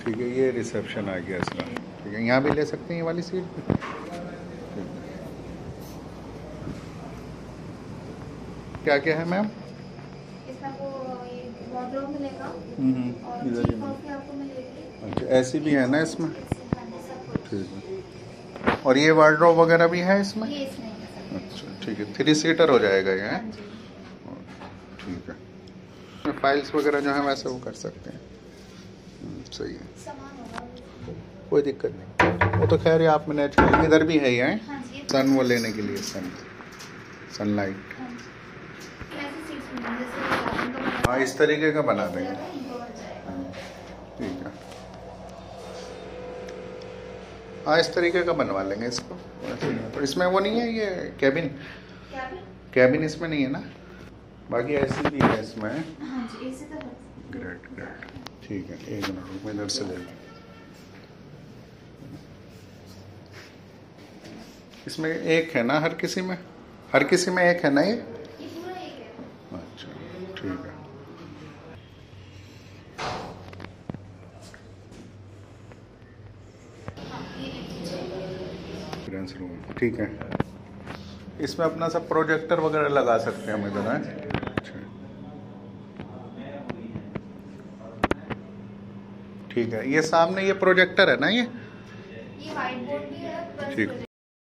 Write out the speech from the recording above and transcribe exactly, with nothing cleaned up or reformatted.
ठीक है, ये रिसेप्शन आ गया इसका। ठीक है, यहाँ भी ले सकते हैं ये वाली सीट भी। क्या क्या है मैम? इसमें वो ये वार्डरोब मिलेगा हम्म और इधर टी कॉफी आपको मिलेगी। अच्छा, ऐसी भी है ना इसमें? हाँ जी, सब कुछ। ठीक है, और ये वार्डरोब वगैरह भी है इसमें? ये इसमें है सब। अच्छा ठीक है, थ्री सीटर हो जाएगा ये? हाँ जी। ठीक है, फाइल्स वगैरह जो है वैसे वो कर सकते हैं। सही है, सामान होगा कोई दिक्कत नहीं। वो तो खैर ये आप मैनेज कर, इधर भी है ये हाँ जी। सन वो लेने के लिए, सन सनलाइट। हाँ जी। ऐसी सीट्स मिलेंगी जैसे गार्डन का बना हाँ, इस तरीके का बना देंगे। इनको बन जाएगा। ठीक है, हाँ इस तरीके का बनवा लेंगे इसको। तो इसमें वो नहीं है ये कैबिन? कैबिन? कैबिन इसमें नहीं है ना? बाकी ऐसी भी है इसमें। हाँ जी, एसी तो है। ग्रेट ग्रेट, ठीक है, एक मिनट मैं इधर से ले लूँ। इसमें एक है ना हर किसी में? हर किसी में एक है ना ये? ये पूरा एक है। अच्छा ठीक है। हाँ, ये लीजिए। डांस रूम, ठीक है। इसमें अपना सब प्रोजेक्टर वगैरह लगा सकते हैं हम इधर, हैं? अच्छा ठीक है, ये सामने ये प्रोजेक्टर है ना ये? ये व्हाइट बोर्ड भी है प्लस ठीक।